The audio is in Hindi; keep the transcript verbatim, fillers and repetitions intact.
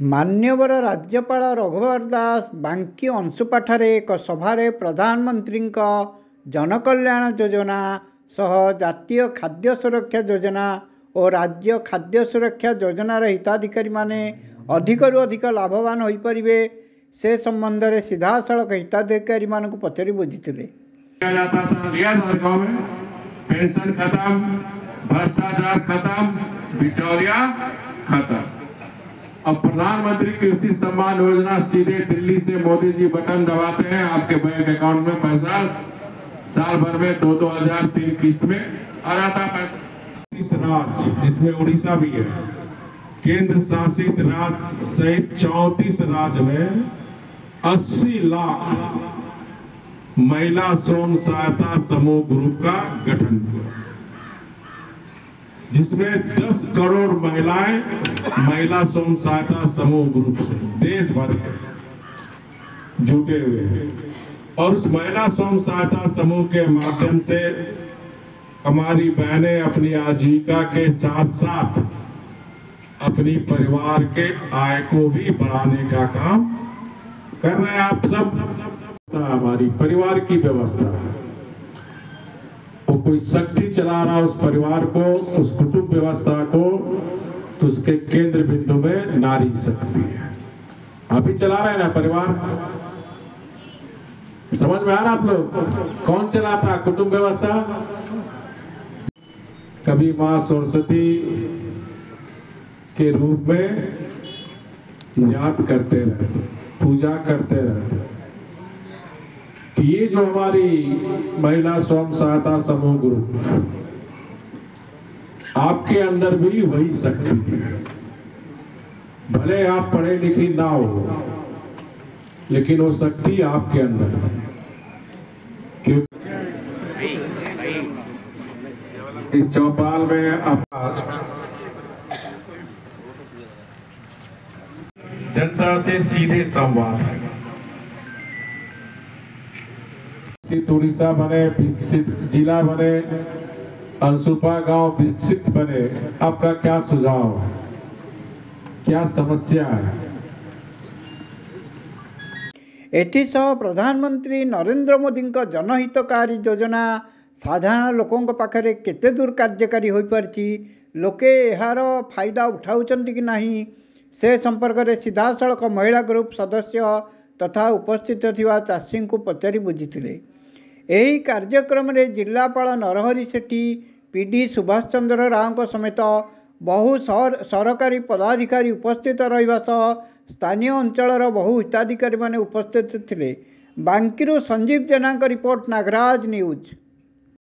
मान्यवर राज्यपाल रघुवर दास बांकी अंशुपाठारे एक सभारे प्रधानमंत्री जनकल्याण योजना सह जातीय खाद्य सुरक्षा योजना और राज्य खाद्य सुरक्षा योजनार हिताधिकारी माने अधिकरू अधिक लाभवान हो पारे से संबंध में सीधा सड़क हिताधिकारी मानक पचारि बुझीथिले। पेंशन खत्म, भ्रष्टाचार खत्म, बिचौलिया खत्म। अब प्रधानमंत्री कृषि सम्मान योजना सीधे दिल्ली से मोदी जी बटन दबाते हैं, आपके बैंक अकाउंट में पैसा साल भर में दो दो हजार तीन किस्त में आ जाता पैसा। इस राज्य जिसमें उड़ीसा भी है, केंद्र शासित राज्य सहित चौंतीस राज्य में अस्सी लाख महिला स्वयं सहायता समूह ग्रुप का गठन हुआ, जिसमें दस करोड़ महिलाएं महिला स्वयं सहायता समूह ग्रुप से देश भर के जुटे हुए हैं। और उस महिला स्वयं सहायता समूह के माध्यम से हमारी बहनें अपनी आजीविका के साथ साथ अपनी परिवार के आय को भी बढ़ाने का काम कर रहे हैं। आप सब हमारी परिवार की व्यवस्था है, वो कोई शक्ति चला रहा उस परिवार को, उस कुटुंब व्यवस्था को, तो उसके केंद्र बिंदु में नारी शक्ति है। अभी चला रहे हैं ना परिवार, समझ में आ रहा आप लोग कौन चलाता कुटुंब व्यवस्था? कभी मां सरस्वती के रूप में याद करते रहते, पूजा करते रहते। तो ये जो हमारी महिला स्वयं सहायता समूह ग्रुप, आपके अंदर भी वही शक्ति है। भले आप पढ़े लिखे ना हो, लेकिन वो शक्ति आपके अंदर है। इस चौपाल में आप जनता से सीधे संवाद है। उड़ीसा बने, विकसित जिला बने, अंशुपा गांव विकसित बने, आपका क्या सुझाव है, क्या समस्या है? एथिसह प्रधानमंत्री नरेंद्र मोदी जनहितकारी योजना साधारण लोकों पाखरे केते दूर कार्यकारी हो पारछि, लोके यार फायदा उठाउछन्ति कि नहीं, से संपर्क में सीधा सड़क महिला ग्रुप सदस्य तथा उपस्थित थिवा चाषी को पचारि बुझीथिले। एही कार्यक्रम में जिलापाल नरहरि सेठी, पीडी सुभाष चंद्र राव समेत बहु सरकारी पदाधिकारी उपस्थित रहिबा सह स्थानीय अंचल बहु हिताधिकारी माने उपस्थित थिले। बांकीरू संजीव जेना रिपोर्ट, नागराज न्यूज।